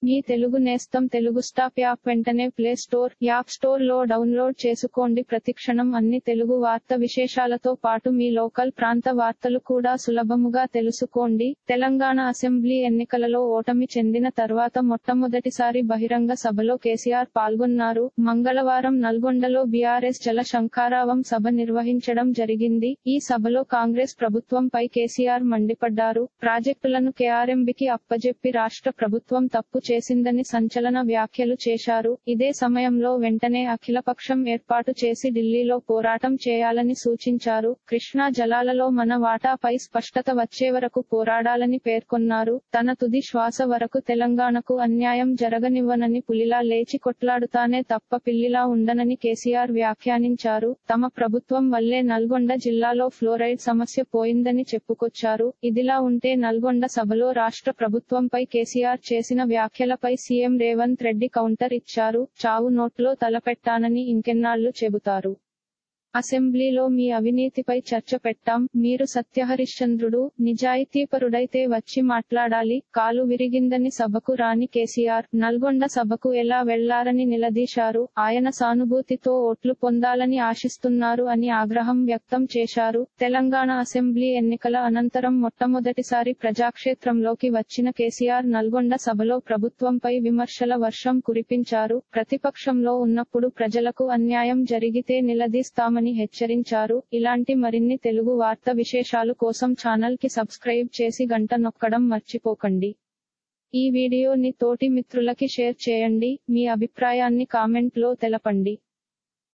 మీ తెలుగు నేస్తం Telugu stop app వెంటనే Play Store, App Store లో డౌన్లోడ్ చేసుకోండి. ప్రతిక్షణం అన్ని తెలుగు వార్త విశేషాలతో పాటు మీ లోకల్ ప్రాంత వార్తలు కూడా సులభముగా తెలుసుకోండి. తెలంగాణ అసెంబ్లీ ఎన్నికలలో ఓటమి చెందిన తర్వాత మొట్టమొదటిసారి బహిరంగ సభలో కేసీఆర్ పాల్గొన్నారు. మంగళవారం నల్గొండలో బీఆర్ఎస్ జల శంఖారావం సభ నిర్వహించడం జరిగింది. ఈ సభలో కాంగ్రెస్ ప్రభుత్వంపై కేసీఆర్ మండిపడ్డారు. ప్రాజెక్టులను కేఆర్ఎంబీకి అప్పజెప్పి రాష్ట్ర ప్రభుత్వం తప్పు చేసిందని సంచలన వ్యాఖ్యలు చేశారు. ఇదే సమయంలో వెంటనే అఖిలపక్షం ఏర్పాటు చేసి ఢిల్లీలో పోరాటం చేయాలని సూచించారు. కృష్ణా జలాలలో మన వాటాపై స్పష్టత వచ్చే వరకు పోరాడాలని పేర్కొన్నారు. తన తుది శ్వాస వరకు తెలంగాణకు అన్యాయం జరగనివ్వనని పులిలా లేచి కొట్లాడుతానే తప్ప పిల్లిలా ఉండనని కేసీఆర్ వ్యాఖ్యానించారు. తమ ప్రభుత్వం వల్లే నల్గొండ జిల్లాలో ఫ్లోరైడ్ సమస్య పోయిందని చెప్పుకొచ్చారు. ఇదిలా ఉంటే నల్గొండ సభలో రాష్ట్ర ప్రభుత్వంపై కేసీఆర్ చేసిన వ్యాఖ్యలపై సీఎం రేవంత్ రెడ్డి కౌంటర్ ఇచ్చారు. చావు నోట్లో తలపెట్టానని ఇంకెన్నాళ్లు చెబుతారు? అసెంబ్లీలో మీ అవినీతిపై చర్చ పెట్టాం. మీరు సత్యహరిశ్చంద్రుడు, నిజాయితీపరుడైతే వచ్చి మాట్లాడాలి. కాలు విరిగిందని సభకు రాని కేసీఆర్ నల్గొండ సభకు ఎలా వెళ్లారని నిలదీశారు. ఆయన సానుభూతితో ఓట్లు పొందాలని ఆశిస్తున్నారు అని ఆగ్రహం వ్యక్తం చేశారు. తెలంగాణ అసెంబ్లీ ఎన్నికల అనంతరం మొట్టమొదటిసారి ప్రజాక్షేత్రంలోకి వచ్చిన కేసీఆర్ నల్గొండ సభలో ప్రభుత్వంపై విమర్శల వర్షం కురిపించారు. ప్రతిపక్షంలో ఉన్నప్పుడు ప్రజలకు అన్యాయం జరిగితే నిలదీస్తామని హెచ్చరించారు. ఇలాంటి మరిన్ని తెలుగు వార్త విశేషాలు కోసం ఛానల్ కి సబ్స్క్రైబ్ చేసి గంట నొక్కడం మర్చిపోకండి. ఈ వీడియోని తోటి మిత్రులకి షేర్ చేయండి. మీ అభిప్రాయాన్ని కామెంట్ లో తెలపండి.